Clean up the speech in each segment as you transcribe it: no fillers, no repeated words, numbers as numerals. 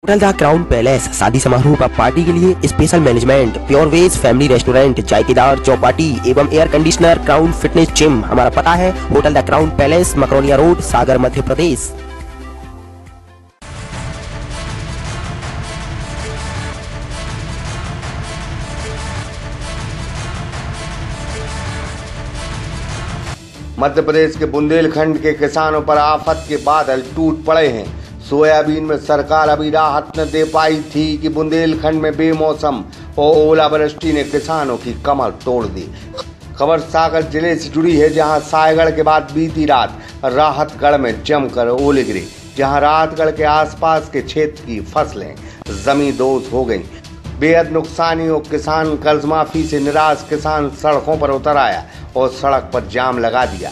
Hotel the crown palace शादी समारोह व पार्टी के लिए special management, pure veg family restaurant, चायकेदार, चौपाटी एवं air conditioner, crown fitness gym. हमारा पता है hotel the crown palace, Makronia road, Sagar, Madhya Pradesh. Madhya Pradesh के बुंदेलखंड के किसानों पर आफत के बादल टूट पड़े हैं। सोयाबीन में सरकार अभी राहत न दे पाई थी कि बुंदेलखंड में बेमौसम और ओलावृष्टि ने किसानों की कमर तोड़ दी। खबर सागर जिले से जुड़ी है, जहां सायगढ़ के बाद बीती रात राहतगढ़ में जमकर ओले गिरे, जहां राहतगढ़ के आसपास के क्षेत्र की फसलें जमींदोज हो गईं। बेहद नुकसानी और किसान कर्ज माफी से निराश किसान सड़कों पर उतर आया और सड़क पर जाम लगा दिया।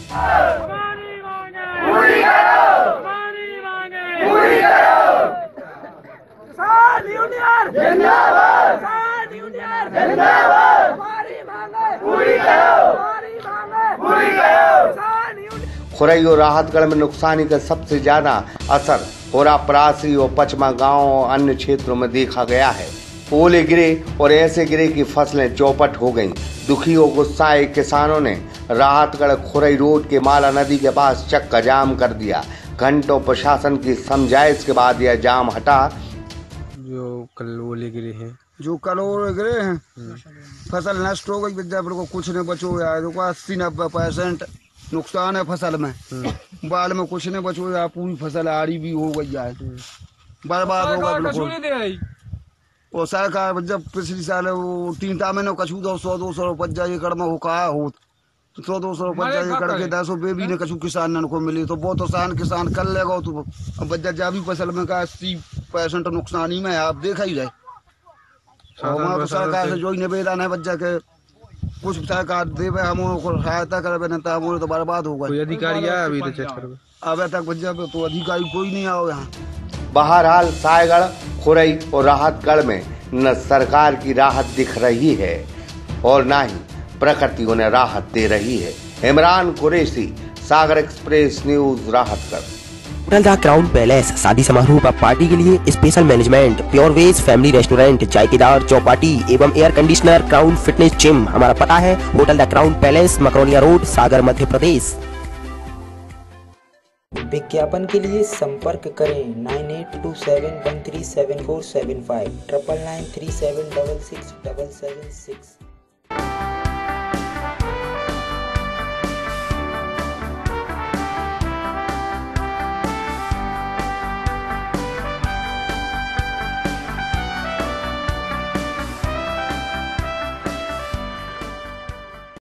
खुरई और राहतगढ़ में नुकसानी का सबसे ज्यादा असर होरा परासी और पचमा गांव और अन्य क्षेत्रों में देखा गया है। ओले गिरे और ऐसे गिरे कि फसलें चौपट हो गईं। दुखी और गुस्साए किसानों ने राहतगढ़ खुरई रोड के माला नदी के पास चक्का जाम कर दिया। घंटों प्रशासन की समझाइश के बाद यह जाम हटा। जो कल ओले गिरे हैं फसल नष्ट हो गई, विद्यापति को कुछ नहीं बचो यार, 80-90% नुकसान है फसल में। बाल में कुछ नहीं बचो यार, पूरी फसल आड़ी भी हो गई है, बर्बाद हो गया बिल्कुल। और सरकार जब पिछली साल वो 3 महीने कछू 100-200 रुपया एकड़ में होका हो, 100-200 रुपया एकड़ के 10 बेबी ने कछू किसान को मिली तो बहुत आसान किसान कर लेगा। तो बच्चा जा भी फसल में का 80% नुकसानी में आप देखा ही रहे। तो सरकार से जो निवेदन है बच्चा के कुछ सरकार देवे, हम सहायता करे, नहीं हम तो बर्बाद हो गए। अधिकारी आया अभी तो चेक करवे, अब तक बच्चा तो अधिकारी कोई नहीं आओ यहाँ। बहरहाल सायगढ़, खुरई और राहतगढ़ में न सरकार की राहत दिख रही है और न ही प्रकृति उन्हें राहत दे रही है। Imran Qureshi, Sagar express news, Rahatgarh. Hotel the crown palace शादी समारोह व पार्टी के लिए special management, pure veg family restaurant, चायकेदार, चौपाटी एवं air conditioner, crown fitness gym. हमारा पता है hotel the crown palace, Makronia road, Sagar, Madhya Pradesh. विज्ञापन के लिए संपर्क करें 9827137475 99937667766।